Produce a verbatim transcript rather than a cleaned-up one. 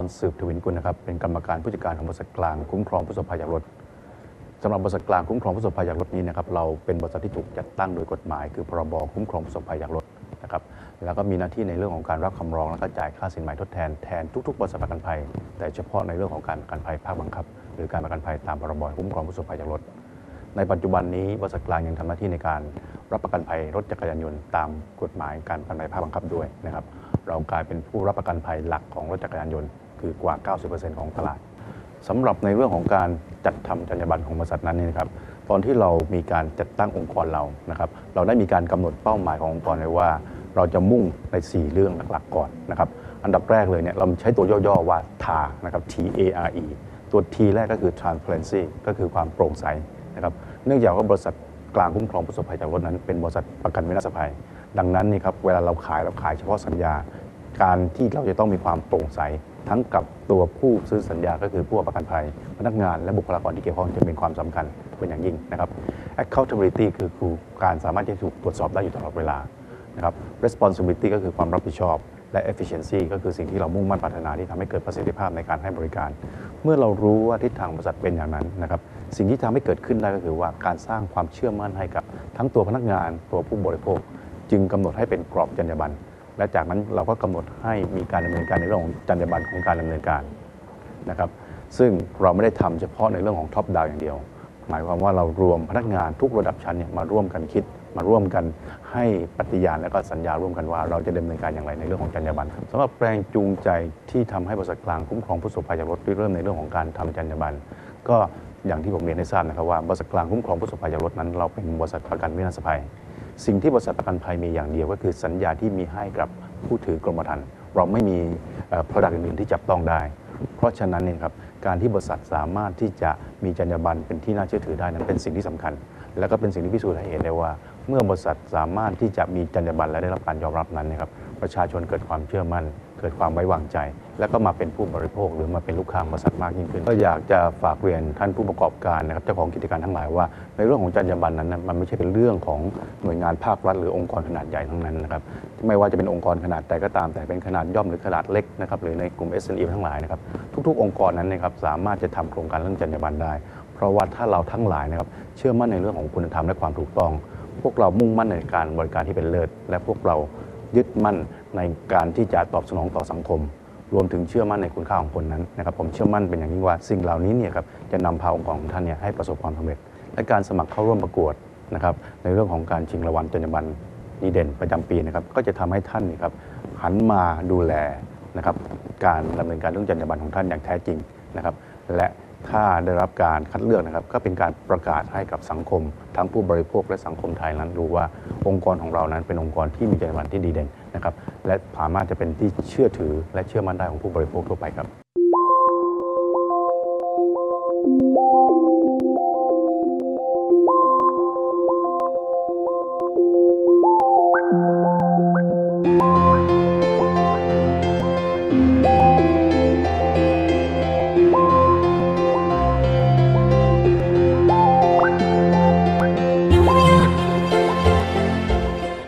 สืบทวินกุลนะครับเป็นกรรมการผู้จัดการของบริษัทกลางคุ้มครองผู้ประสบภัยจากรถสำหรับบริษัทกลางคุ้มครองผู้ประสบภัยจากรถนี้นะครับเราเป็นบริษัทที่ถูกจัดตั้งโดยกฎหมายคือพรบคุ้มครองผู้ประสบภัยจากรถนะครับแล้วก็มีหน้าที่ในเรื่องของการรับคำร้องและก็จ่ายค่าสินไหมทดแทนแทนทุกๆบริษัทประกันภัยแต่เฉพาะในเรื่องของการประกันภัยภาคบังคับหรือการประกันภัยตามพรบคุ้มครองผู้ประสบภัยจากรถในปัจจุบันนี้บริษัทกลางยังทำหน้าที่ในการรับประกันภัยรถจักรยานยนต์ตามกฎหมายการประกันภัยภาคบังคับด้วยนะครับเรากลายเป็นผู้รับประกันภัยหลักของรถจักรยานยนต์คือกว่า เก้าสิบเปอร์เซ็นต์ ของตลาดสำหรับในเรื่องของการจัดทำจรรยาบรรณของบริษัทนั้นนี่นะครับตอนที่เรามีการจัดตั้งองค์กรเรานะครับเราได้มีการกำหนดเป้าหมายขององค์กรไว้ว่าเราจะมุ่งในสี่เรื่องหลักๆก่อนนะครับอันดับแรกเลยเนี่ยเราใช้ตัวย่อๆว่า ที เอ อาร์ นะครับ ที เอ อาร์ อี ตัว T แรกก็คือ transparency ก็คือความโปร่งใสนะครับเนื่องจากว่าบริษัทกลางคุ้มครองผู้ประสบภัยจากรถนั้นเป็นบริษัทประกันวินาศภัยดังนั้นนี่ครับเวลาเราขายเราขายเฉพาะสัญญาการที่เราจะต้องมีความโปร่งใสทั้งกับตัวผู้ซื้อสัญญาก็คือผู้ประกันภัยพนักงานและบุคลากรที่เกี่ยวข้องจะเป็นความสำคัญเป็นอย่างยิ่งนะครับ accountability คือคือการสามารถที่จะถูกตรวจสอบได้อยู่ตลอดเวลานะครับ responsibility ก็คือความรับผิดชอบและ efficiency ก็คือสิ่งที่เรามุ่งมั่นปรารถนาที่ทำให้เกิดประสิทธิภาพในการให้บริการเมื่อเรารู้ว่าทิศทางบริษัทเป็นอย่างนั้นนะครับสิ่งที่ทำให้เกิดขึ้นได้ก็คือว่าการสร้างความเชื่อมั่นให้กับทั้งตัวพนักงานตัวผู้บริโภคจึงกำหนดให้เป็นกรอบจรรยาบรรณและจากนั้นเราก็กำหนดให้มีการดำเนินการในเรื่องของจรรยาบรรณของการดำเนินการนะครับซึ่งเราไม่ได้ทำเฉพาะในเรื่องของท็อปดาวอย่างเดียวหมายความว่าเรารวมพนักงานทุกระดับชั้นเนี่ยมาร่วมกันคิดมาร่วมกันให้ปฏิญาณและก็สัญญาร่วมกันว่าเราจะดำเนินการอย่างไรในเรื่องของจรรยาบรรณสำหรับแรงจูงใจที่ทำให้บริษัทกลางคุ้มครองผู้ประสบภัยจากรถเริ่มในเรื่องของการทำจรรยาบรรณก็อย่างที่ผมเรียนให้ทราบนะครับว่าบริษัทกลางคุ้มครองผู้ประสบภัยจากรถนั้นเราเป็นบริษัทประกันวินาศภัยสิ่งที่บริษัทประกันภัยมีอย่างเดียวก็คือสัญญาที่มีให้กับผู้ถือกรมธรรม์เราไม่มี product อื่นๆที่จับต้องได้เพราะฉะนั้นเนี่ยครับการที่บริษัทสามารถที่จะมีจรรยาบรรณเป็นที่น่าเชื่อถือได้นั้นเป็นสิ่งที่สำคัญและก็เป็นสิ่งที่พิสูจน์ให้เห็นได้ว่าเมื่อบริษัทสามารถที่จะมีจรรยาบรรณและได้รับการยอมรับนั้นนะครับประชาชนเกิดความเชื่อมั่นเกิดความไว้วางใจและก็มาเป็นผู้บริโภคหรือมาเป็นลูกค้าบริษัทมากยิ่งขึ้นก็อยากจะฝากเรียนท่านผู้ประกอบการนะครับเจ้าของกิจการทั้งหลายว่าในเรื่องของจรรยาบรรณนั้นมันไม่ใช่เป็นเรื่องของหน่วยงานภาครัฐหรือองค์กรขนาดใหญ่ทั้งนั้นนะครับไม่ว่าจะเป็นองค์กรขนาดใดก็ตามแต่เป็นขนาดย่อมหรือขนาดเล็กนะครับหรือในกลุ่ม เอส เอ็ม อี ทั้งหลายนะครับทุกๆองค์กรนั้นนะครับสามารถจะทำโครงการเรื่องจรรยาบรรณได้เพราะว่าถ้าเราทั้งหลายนะครับเชื่อมั่นในเรื่องของคุณธรรมและความถูกต้องพวกเรามุ่งมั่นในการบริการที่เป็นเลิศและพวกเรายึดมั่นในการที่จะตอบสนองต่อสังคมรวมถึงเชื่อมั่นในคุณค่าของคนนั้นนะครับผมเชื่อมั่นเป็นอย่างยิ่งว่าสิ่งเหล่านี้เนี่ยครับจะนำพาองค์กรของท่านเนี่ยให้ประสบความสำเร็จและการสมัครเข้าร่วมประกวดนะครับในเรื่องของการชิงรางวัลจรรยาบรรณดีเด่นประจำปีนะครับก็จะทำให้ท่านนี่ครับหันมาดูแลนะครับการดำเนินการเรื่องจรรยาบรรณของท่านอย่างแท้จริงนะครับและถ้าได้รับการคัดเลือกนะครับก็เป็นการประกาศให้กับสังคมทั้งผู้บริโภคและสังคมไทยนั้นรู้ว่าองค์กรของเรานั้นเป็นองค์กรที่มีจรรยาบรรณที่ดีเด่นนะครับและสามารถจะเป็นที่เชื่อถือและเชื่อมั่นได้ของผู้บริโภคทั่วไปครับ